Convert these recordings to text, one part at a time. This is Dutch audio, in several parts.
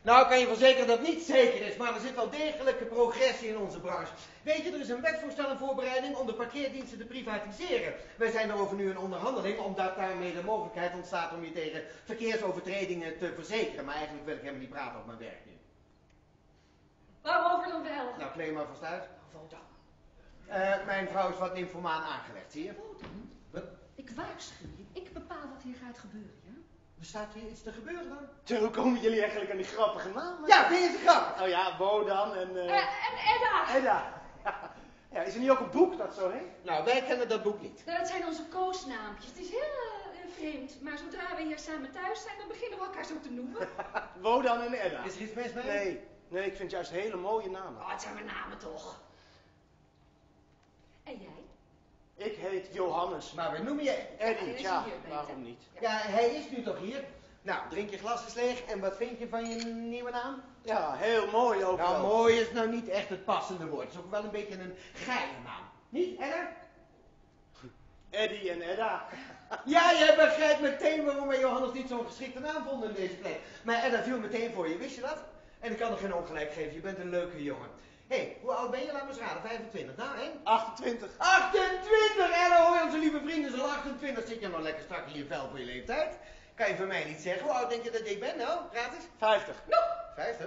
Nou, ik kan je verzekeren dat het niet zeker is, maar er zit wel degelijke progressie in onze branche. Weet je, er is een wetsvoorstel in voorbereiding om de parkeerdiensten te privatiseren. Wij zijn daarover nu in onderhandeling, omdat daarmee de mogelijkheid ontstaat om je tegen verkeersovertredingen te verzekeren. Maar eigenlijk wil ik helemaal niet praten op mijn werk nu. Waarover dan wel? Nou, kleed maar vast uit. Wat dan? Mijn vrouw is wat nymphomaan aangelegd, zie je? Wat dan? Wat? Ik waarschuw je. Ik bepaal wat hier gaat gebeuren, ja? Bestaat hier iets te gebeuren dan? Tja, hoe komen jullie eigenlijk aan die grappige namen? Ja, vind je het grappig? Oh ja, Wodan en... En Edda! Edda. Ja, is er niet ook een boek dat zo heet? Nou, wij kennen dat boek niet. Dat zijn onze koosnaampjes. Het is heel vreemd. Maar zodra we hier samen thuis zijn, dan beginnen we elkaar zo te noemen. Wodan en Edda. Is er iets mis mee? Nee, ik vind juist hele mooie namen. Oh, het zijn mijn namen toch. En jij? Ik heet Johannes. Maar we noemen je Eddie, hij is ja, hier beter. waarom niet? Ja, hij is nu toch hier? Nou, drink je glas eens leeg. En wat vind je van je nieuwe naam? Ja, heel mooi ook Nou, wel. mooi is nou niet echt het passende woord. Het is ook wel een beetje een geile naam. Niet, Edda? Eddie en Edda. Ja, jij begrijpt meteen waarom wij Johannes niet zo'n geschikte naam vonden in deze plek. Maar Edda viel meteen voor je, wist je dat? En ik kan er geen ongelijk geven, je bent een leuke jongen. Hé, hoe oud ben je? Laat me eens raden. 25. Nou, hè? 28. 28! Edda, hoor, onze lieve vrienden zijn 28. Zit je nog lekker strak in je vel voor je leeftijd? Kan je van mij niet zeggen. Hoe oud denk je dat ik ben, nou? Gratis? 50. 50?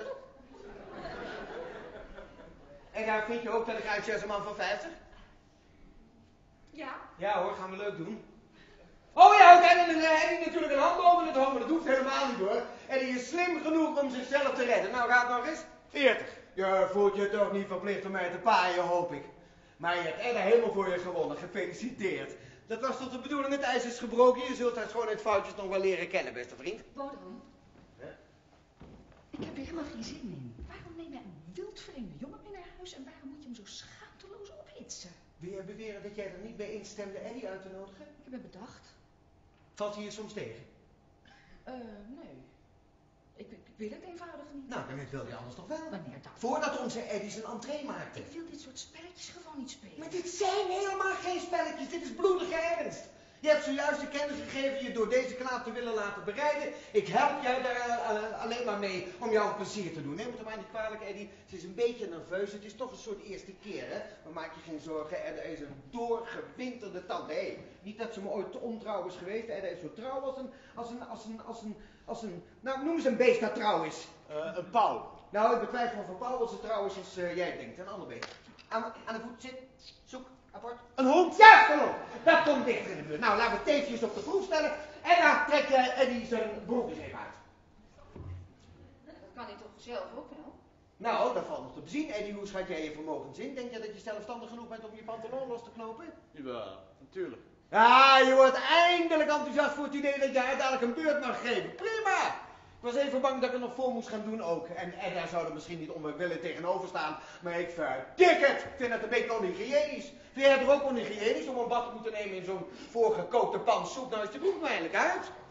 En daar vind je ook dat ik uitzie als een man van 50? Ja. Ja hoor, gaan we leuk doen. Oh ja, en dan heb je natuurlijk een hand boven het hoofd, maar dat hoeft helemaal niet hoor. En die is slim genoeg om zichzelf te redden. Nou, gaat nog eens. 40. Je voelt je toch niet verplicht om mij te paaien, hoop ik. Maar je hebt Edda helemaal voor je gewonnen. Gefeliciteerd. Dat was tot de bedoeling, het ijs is gebroken. Je zult haar schoonheidsfoutjes nog wel leren kennen, beste vriend. Wodan. Hè? Ik heb er helemaal geen zin in. Waarom neem jij een wildvreemde jongen mee naar huis en waarom moet je hem zo schaamteloos ophitsen? Wil jij beweren dat jij er niet bij instemde Eddie uit te nodigen? Ik heb het bedacht. Valt hij je soms tegen? Nee. Ik wil het eenvoudig niet. Nou, dan wil je anders toch wel. Wanneer dan? Voordat onze Eddie zijn entree maakte. Ik wil dit soort spelletjes gewoon niet spelen. Maar dit zijn helemaal geen spelletjes, dit is bloedige ernst. Je hebt zojuist de kennis gegeven je door deze knaap te willen laten bereiden. Ik help jou daar alleen maar mee om jou een plezier te doen. Neem het er maar niet kwalijk, Eddie. Ze is een beetje nerveus, het is toch een soort eerste keer, hè. Maar maak je geen zorgen, Edda is een doorgewinterde tante. Nee, niet dat ze me ooit te ontrouw is geweest. Edda is zo trouw als een, nou noem eens een beest dat trouw is. Een pauw. Nou, ik betwijfel van Paul dat ze trouw is als jij denkt. Een ander beest. Aan de voet, zit, zoek, apport. Een hond. Ja, hallo. Dat komt dichter in de buurt. Nou, laten we teefjes op de proef stellen. En dan trek je Eddie zijn broek eens even uit. Dat kan hij toch zelf ook wel? Nou, dat valt nog te bezien. Eddie, hoe schat jij je vermogens in? Denk je dat je zelfstandig genoeg bent om je pantalon los te knopen? Ja, natuurlijk. Ja, je wordt eindelijk enthousiast voor het idee dat je haar dadelijk een beurt mag geven. Prima! Ik was even bang dat ik er nog voor moest gaan doen ook. En Edda zou er misschien niet onwillig tegenover staan. Maar ik verdik het! Ik vind het een beetje onhygiënisch. Vind jij het er ook onhygiënisch om een bad te moeten nemen in zo'n voorgekookte pan soep? Nou is de broek maar eindelijk uit.